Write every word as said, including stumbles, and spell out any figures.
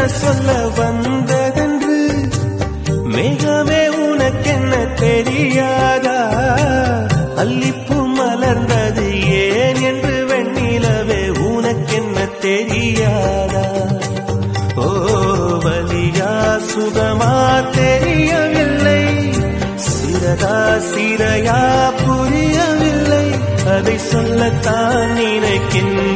சொல்ல வந்ததென்று மேகமே உனக்கென்ன தெரியாதா? அல்லிப்பூ மலர்ந்தது ஏன் என்று வெண்ணிலவே உனக்கென்ன தெரியாதா? ஓ வலியா சுகமா தெரியவில்லை, சிறதா சிறையா புரியவில்லை, அதை சொல்லத்தான் நினைக்கின்ற